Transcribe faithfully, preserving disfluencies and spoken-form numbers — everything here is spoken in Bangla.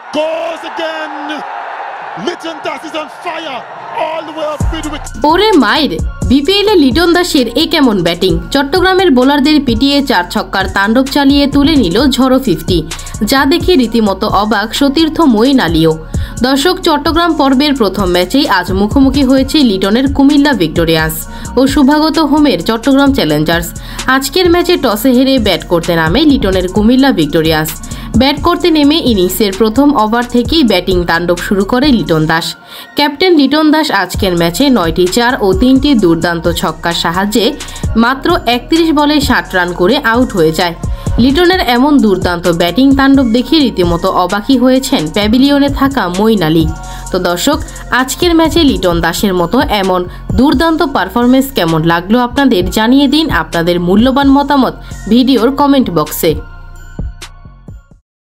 goes again. Liton Das is on fire all the way up midwick. ওরে মাইর, বিপিএল এ লিটন দাসের এ কেমন ব্যাটিং। চট্টগ্রামের বোলারদের পিটিয়ে চার ছক্কার তাণ্ডব চালিয়ে তুলে নিল ঝড়ো ফিফটি, যা দেখে রীতিমতো অবাক সতীর্থ মঈন আলীও। দর্শক, চট্টগ্রাম পর্বের প্রথম ম্যাচেই আজ মুখোমুখি হয়েছে লিটনের কুমিল্লা ভিক্টোরিয়ান্স ও শুভাগত হোমের চট্টগ্রাম চ্যালেঞ্জার্স। আজকের ম্যাচে টসে হেরে ব্যাট করতে নামে লিটনের কুমিল্লা ভিক্টোরিয়ান্স। ব্যাট করতে নেমে ইনিংসের প্রথম ওভার থেকেই ব্যাটিং তাণ্ডব শুরু করে লিটন দাস। ক্যাপ্টেন লিটন দাস আজকের ম্যাচে নয়টি চার ও তিনটি দুর্দান্ত ছক্কার সাহায্যে মাত্র একত্রিশ বলে ষাট রান করে আউট হয়ে যায়। লিটনের এমন দুর্দান্ত ব্যাটিং তাণ্ডব দেখে রীতিমতো অবাকই হয়েছেন প্যাভিলিয়নে থাকা মঈন আলী। তো দর্শক, আজকের ম্যাচে লিটন দাসের মতো এমন দুর্দান্ত পারফরমেন্স কেমন লাগলো আপনাদের জানিয়ে দিন আপনাদের মূল্যবান মতামত ভিডিওর কমেন্ট বক্সে।